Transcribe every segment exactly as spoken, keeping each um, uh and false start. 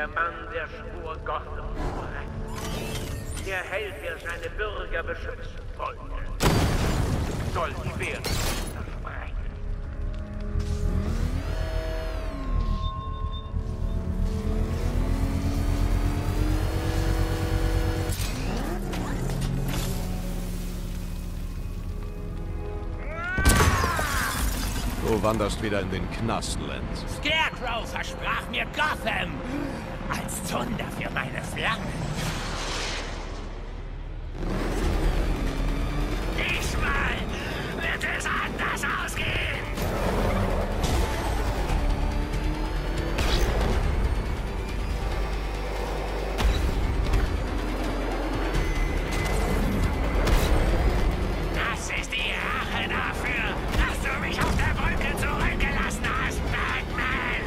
der Mann, der schwor, Gotham zu retten. Der Held, der seine Bürger beschützen wollte, soll die Wehren versprechen. Du wanderst wieder in den Knast, Lance. Scarecrow versprach mir Gotham als Zunder für meine Flammen. Diesmal wird es anders ausgehen. Das ist die Rache dafür, dass du mich auf der Brücke zurückgelassen hast, Batman!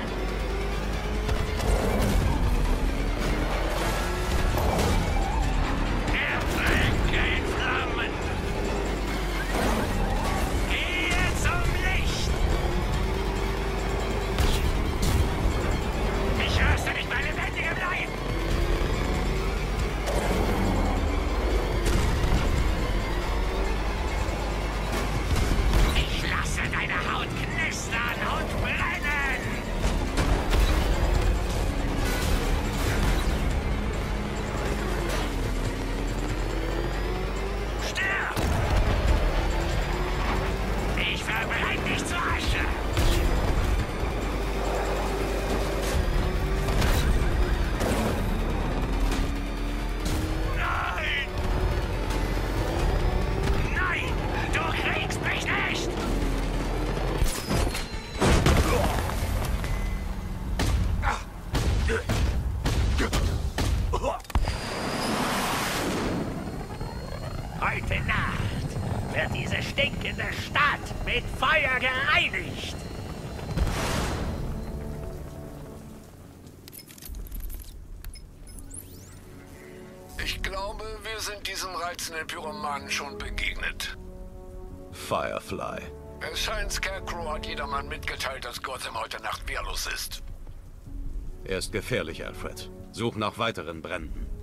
Ertrinke in Flammen! Gehe zum Licht! Ich röste dich bei lebendigem Leib! Ich lasse deine Haut knistern und brennen! Stirb! Ich verbrenne dich zur Asche! Nein! Nein! Du kriegst mich nicht! Heute Nacht wird diese stinkende Stadt mit Feuer gereinigt. Ich glaube, wir sind diesem reizenden Pyromanen schon begegnet. Firefly. Es scheint, Scarecrow hat jedermann mitgeteilt, dass Gotham heute Nacht wehrlos ist. Er ist gefährlich, Alfred. Such nach weiteren Bränden.